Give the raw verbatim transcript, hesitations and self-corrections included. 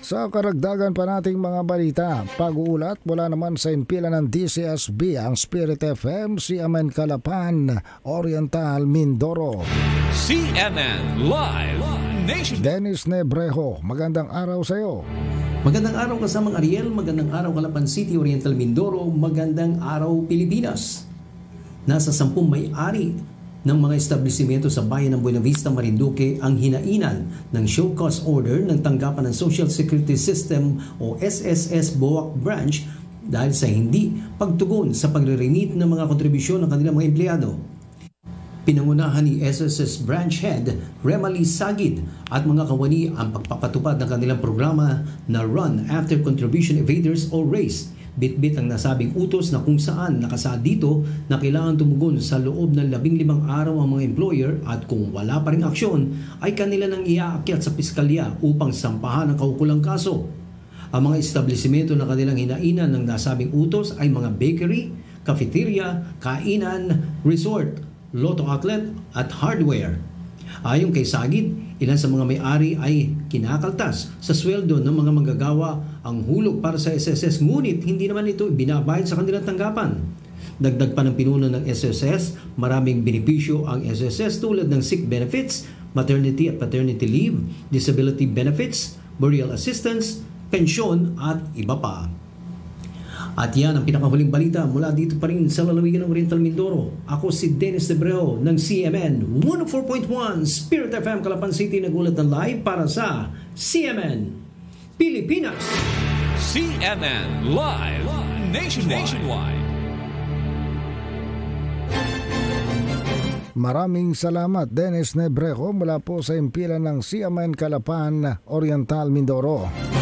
Sa karagdagan pa nating mga balita, pag-uulat mula naman sa impilan ng D C S B ang Spirit F M, C M N Calapan, Oriental, Mindoro. C M N Live Nation. Dennis Nebrejo, magandang araw sa iyo. Magandang araw kasamang Ariel, magandang araw Calapan City, Oriental, Mindoro, magandang araw Pilipinas. Nasa sampung may-ari ng mga establishmento sa bayan ng Buenavista, Marinduque ang hinainan ng show cause order ng tanggapan ng Social Security System o S S S Boac Branch dahil sa hindi pagtugon sa pagre-remit ng mga kontribusyon ng kanilang mga empleyado. Pinangunahan ni S S S Branch Head Remali Sagid at mga kawani ang pagpapatupad ng kanilang programa na Run After Contribution Evaders or RACE. Bit-bit ang nasabing utos na kung saan nakasaad dito na kailangan tumugon sa loob ng labing limang araw ang mga employer at kung wala pa ring aksyon ay kanila nang iaakyat sa piskalya upang sampahan ang kaukulang kaso. Ang mga establishmento na kanilang hinainan ng nasabing utos ay mga bakery, cafeteria, kainan, resort, lotto outlet at hardware. Ayon kay Sagid, ilan sa mga may-ari ay kinakaltas sa sweldo ng mga manggagawa ang hulog para sa S S S, ngunit hindi naman ito binabayad sa kanilang tanggapan. Dagdag pa ng pinuno ng S S S, maraming benepisyo ang S S S tulad ng sick benefits, maternity at paternity leave, disability benefits, burial assistance, pensyon at iba pa. At yan ang pinakahuling balita mula dito pa rin sa lalawigan ng Oriental, Mindoro. Ako si Dennis Nebrejo ng C M N one oh four point one Spirit F M Calapan City, nagulat ng live para sa C M N Pilipinas. C M N Live Nationwide. Nationwide. Maraming salamat Dennis Nebrejo mula po sa impilan ng C M N Calapan, Oriental, Mindoro.